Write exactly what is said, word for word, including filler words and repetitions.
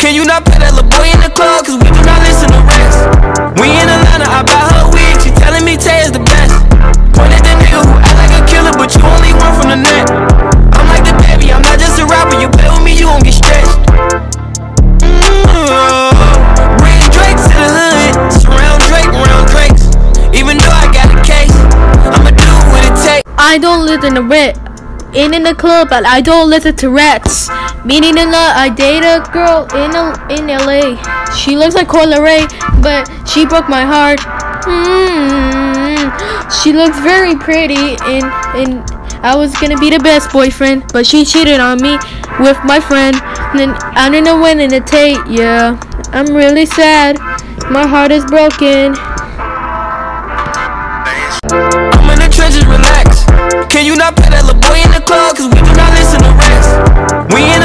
Can you not pay that little boy in the club? Cause we do not listen to rest. We in Atlanta, I buy her wig. She telling me Tay is the best. Point at the nigga who act like a killer, but you only one from the net. I'm like the baby, I'm not just a rapper. You play with me, you gon' get stretched. Mm-hmm. Bring Drake to the hood. Surround Drake, round Drakes. Even though I got a case, I'ma do what it takes. I don't live in the red. In in the club, but I don't listen to rats. Meaning in love, I date a girl in a, in L A. She looks like Coi Leray, but she broke my heart. Mm-hmm. She looks very pretty, and and I was gonna be the best boyfriend, but she cheated on me with my friend. And then I didn't know when in the tape. Yeah, I'm really sad. My heart is broken. I'm in the trenches, relax. Can you not pay that little boy in the club? Cause we do not listen to rest. We in